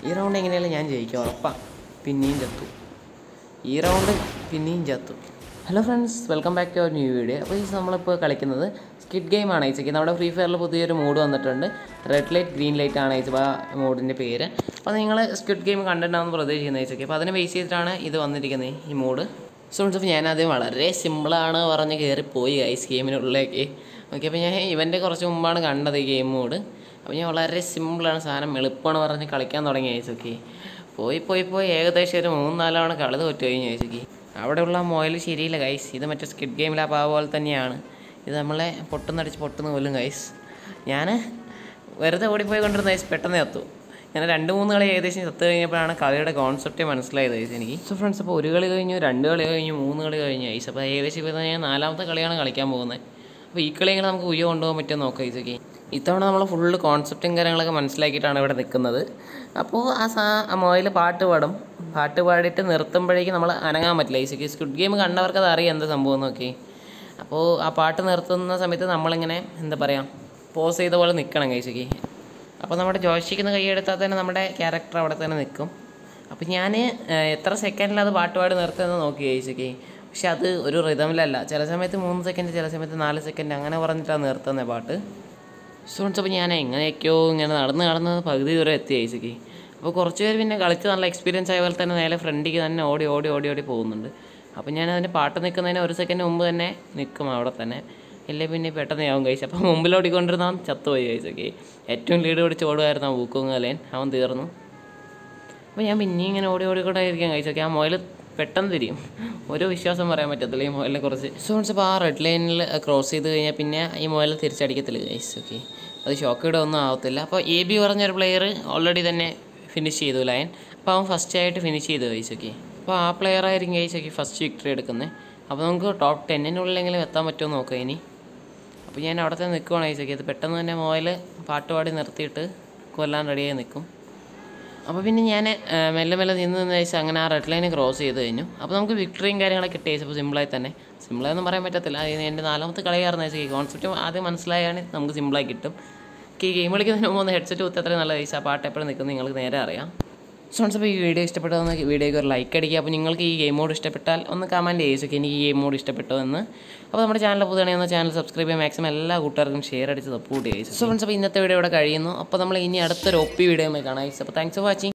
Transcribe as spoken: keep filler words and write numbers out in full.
ഈ റൗണ്ട് എങ്ങനെയാലും ഞാൻ ജയിക്കും, ഉറപ്പാണ്. പിന്നെയും ചത്തു, ഈ റൗണ്ട് പിന്നെയും ചത്തു. Hello friends, welcome back to our new video. അപ്പോൾ ഈ നമ്മളിപ്പോൾ കളിക്കുന്നത് സ്കിഡ് ഗെയിം ആണ്. ഐസക്ക് നമ്മുടെ ഫ്രീ ഫയറിൽ പുതിയൊരു മോഡ് വന്നിട്ടുണ്ട്. റെഡ് ലൈറ്റ് ഗ്രീൻ ലൈറ്റ് ആണ് ഐസ് ആ മോഡിൻ്റെ പേര്. അപ്പോൾ നിങ്ങൾ സ്കിഡ് ഗെയിം കണ്ടിട്ടുണ്ടാകുന്ന പ്രതീക്ഷിക്കുന്നത് ഐസക്ക്. അപ്പോൾ അതിനെ ബേസ് ചെയ്തിട്ടാണ് ഇത് വന്നിരിക്കുന്നത്, ഈ മോഡ്. സോ അപ്പോൾ ഞാനത് വളരെ സിമ്പിളാണ് പറഞ്ഞ് കയറിപ്പോയി ഐസ് ഗെയിമിനുള്ളിലേക്ക്. ഓക്കെ, അപ്പോൾ ഞാൻ ഇവൻ്റെ കുറച്ച് മുമ്പാണ് കണ്ടത് ഈ ഗെയിം മോഡ്. അപ്പോൾ ഞാൻ വളരെ സിമ്പിളാണ് സാധനം, എളുപ്പമാണ് പറഞ്ഞ് കളിക്കാൻ തുടങ്ങി ഐസൊക്കെ. പോയി പോയി പോയി ഏകദേശം ഒരു മൂന്ന് നാലാണ് കളി തോറ്റു കഴിഞ്ഞു ഐസൊക്കെ. അവിടെയുള്ള മൊയൽ ശരിയില്ല ഗൈസ്. ഇത് മറ്റേ സ്കിഡ് ഗെയിമിൽ ആ പാവ പോലെ തന്നെയാണ്. ഇത് നമ്മളെ പൊട്ടുന്നടിച്ച് പൊട്ടുന്ന പോലും ഗൈസ്. ഞാൻ വെറുതെ ഓടിപ്പോയി കൊണ്ടിരുന്ന ഗൈസ് പെട്ടെന്ന് ചത്തു. ഞാൻ രണ്ട് മൂന്ന് കളി ഏകദേശം ചത്ത് കഴിഞ്ഞപ്പോഴാണ് കളിയുടെ കോൺസെപ്റ്റ് മനസ്സിലായത് ഗൈസ് എനിക്ക്. സോ ഫ്രണ്ട്സ്, അപ്പോൾ ഒരു കളി കഴിഞ്ഞു, രണ്ട് കളി കഴിഞ്ഞു, മൂന്ന് കളി കഴിഞ്ഞു ഗൈസ്. അപ്പോൾ ഏകദേശം ഇപ്പോൾ ഞാൻ നാലാമത്തെ കളിയാണ് കളിക്കാൻ പോകുന്നത്. അപ്പോൾ ഈ കളി എങ്ങനെ നമുക്ക് ഉയ്യോ കൊണ്ടുപോകാൻ പറ്റുമോ നോക്കാം ഗൈസൊക്കെ. ഇത്തവണ നമ്മൾ ഫുള്ള് കോൺസെപ്റ്റും കാര്യങ്ങളൊക്കെ മനസ്സിലാക്കിയിട്ടാണ് ഇവിടെ നിൽക്കുന്നത്. അപ്പോൾ ആ സാ ആ മൊബൈൽ പാട്ട് പാടും, പാട്ട് പാടിയിട്ട് നിർത്തുമ്പോഴേക്കും നമ്മൾ അനങ്ങാൻ പറ്റില്ല. ഈ സ്ക്വിഡ് ഗെയിം കണ്ടവർക്ക് അത് അറിയാം എന്താ സംഭവം നോക്കി. അപ്പോൾ ആ പാട്ട് നിർത്തുന്ന സമയത്ത് നമ്മളിങ്ങനെ എന്താ പറയുക, പോസ് ചെയ്ത പോലെ നിൽക്കണം കൈസക്ക്. അപ്പോൾ നമ്മുടെ ജോയ്സ്റ്റിക്കിന്ന് കൈയെടുത്താൽ തന്നെ നമ്മുടെ ക്യാരക്ടർ അവിടെ തന്നെ നിൽക്കും. അപ്പോൾ ഞാൻ എത്ര സെക്കൻഡിൽ അത് പാട്ട് പാടി നിർത്തുന്നത് നോക്കി കൈസക്ക്. പക്ഷെ അത് ഒരു റിതമിലല്ല, ചില സമയത്ത് മൂന്ന് സെക്കൻഡ്, ചില സമയത്ത് നാല് സെക്കൻഡ് അങ്ങനെ പറഞ്ഞിട്ടാണ് നിർത്തുന്നത് പാട്ട്. സ്റ്റുഡൻസ്, അപ്പോൾ ഞാൻ എങ്ങനെയൊക്കെയോ ഇങ്ങനെ നടന്ന് നടന്ന് പകുതി ദൂരം എത്തി ഐസക്ക്. അപ്പോൾ കുറച്ച് പേര് പിന്നെ കളിച്ച് നല്ല എക്സ്പീരിയൻസ് ആയ പോലെ തന്നെ നേരെ ഫ്രണ്ടിക്ക് തന്നെ ഓടി ഓടി ഓടി ഓടി പോകുന്നുണ്ട്. അപ്പോൾ ഞാൻ അതിൻ്റെ പാട്ട് നിൽക്കുന്നതിന് ഒരു സെക്കൻഡ് മുമ്പ് തന്നെ നിൽക്കും അവിടെ തന്നെ, ഇല്ലേ പിന്നെ പെട്ടെന്ന് ആവും കഴിച്ചു. അപ്പോൾ മുമ്പിൽ ഓടിക്കൊണ്ടിരുന്നവൻ ചത്തുപോയി ഐസക്ക്. ഏറ്റവും ലീഡ് പിടിച്ച് ഓടുമായിരുന്നു ആ ഊക്കുങ്ങലേൻ, അവൻ തീർന്നു. അപ്പോൾ ഞാൻ പിന്നെയും ഇങ്ങനെ ഓടി ഓടിക്കൊണ്ടായിരിക്കാം കഴിച്ചൊക്കെ. ആ മുയൽ പെട്ടെന്ന് തിരിയും, ഒരു വിശ്വാസം പറയാൻ പറ്റത്തില്ല ഈ മുയലിനെ കുറിച്ച്. സോൺസ്, അപ്പോൾ ആ റെഡ് ലൈനിൽ ക്രോസ് ചെയ്ത് കഴിഞ്ഞാൽ പിന്നെ ഈ മുയൽ തിരിച്ചടിക്കത്തില്ല ഗൈസ്. ഓക്കെ, അത് ഷോക്ക് ഇവിടെ ഒന്നും ആവത്തില്ല. അപ്പോൾ എ ബി പറഞ്ഞൊരു പ്ലെയർ ഓൾറെഡി തന്നെ ഫിനിഷ് ചെയ്തു ലൈൻ. അപ്പോൾ അവൻ ഫസ്റ്റ് ആയിട്ട് ഫിനിഷ് ചെയ്തു ഗൈസ്. ഓക്കെ, അപ്പോൾ ആ പ്ലെയർ ആയിരിക്കും ഗൈസ് ഓക്കെ ഫസ്റ്റ് വിക്ടറി എടുക്കുന്നത്. അപ്പോൾ നമുക്ക് ടോപ്പ് ടെന്നിനുള്ളിലെങ്കിലും എത്താൻ പറ്റുമോ നോക്കാം ഇനി. അപ്പോൾ ഞാൻ അവിടെ തന്നെ നിൽക്കുവാണ് ഗൈസ്. ഓക്കെ, അത് പെട്ടെന്ന് തന്നെ മുയൽ പാട്ട് പാടി നിർത്തിയിട്ട് കൊല്ലാൻ റെഡിയായി നിൽക്കും. അപ്പോൾ പിന്നെ ഞാൻ മെല്ലെ മെല്ലെ നിന്ന് നിന്ന് വെച്ചാൽ അങ്ങനെ ആ റെഡ് ലൈന് ക്രോസ് ചെയ്ത് കഴിഞ്ഞു. അപ്പോൾ നമുക്ക് വിക്ടറിയും കാര്യങ്ങളൊക്കെ കിട്ടി. അപ്പോൾ സിമ്പിളായി തന്നെ, സിമ്പിളായെന്ന് പറയാൻ പറ്റത്തില്ല, എൻ്റെ നാലാമത്തെ കളിയായിരുന്നു വെച്ചാൽ ഈ കോൺസെപ്റ്റ് ആദ്യം മനസ്സിലായാണ് നമുക്ക് സിമ്പിളായി കിട്ടും. ഈ ഗെയിം കളിക്കുന്നതിന് മുമ്പ് ഹെഡ്സെറ്റ് കുത്തി അത്രയും നല്ല പൈസ, ആ പാട്ട് എപ്പോഴും നിൽക്കുന്നത് നിങ്ങൾക്ക് നേരെ അറിയാം. സോൺസ്, അപ്പോൾ ഈ വീഡിയോ ഇഷ്ടപ്പെട്ടതെന്ന് വീഡിയോയ്ക്ക് ഒരു ലൈക്ക് അടിക്കുക. അപ്പോൾ നിങ്ങൾക്ക് ഈ ഗെയിം മോഡ് ഇഷ്ടപ്പെട്ടാൽ ഒന്ന് കമൻറ്റ് ചെയ്യുക എനിക്ക് ഈ ഗെയിം മോഡ് ഇഷ്ടപ്പെട്ടോ എന്ന്. അപ്പോൾ നമ്മുടെ ചാനൽ പുതുതാണെങ്കിൽ ചാനൽ സബ്സ്ക്രൈബ് ചെയ്യാൻ മാക്സിമം എല്ലാ കൂട്ടുകാർക്കും ഷെയർ അടിച്ച് സപ്പോർട്ട് ചെയ്യുക. സോ ഫ്രണ്ട്സ്, അപ്പോൾ ഇന്നത്തെ വീഡിയോ ഇവിടെ കഴിയുന്നു. അപ്പോൾ നമ്മൾ ഇനി അടുത്തൊരു ഒപ്പി വീഡിയോയുമായി കാണാം. അപ്പോൾ താങ്ക്സ് ഫോർ വാച്ചിങ്.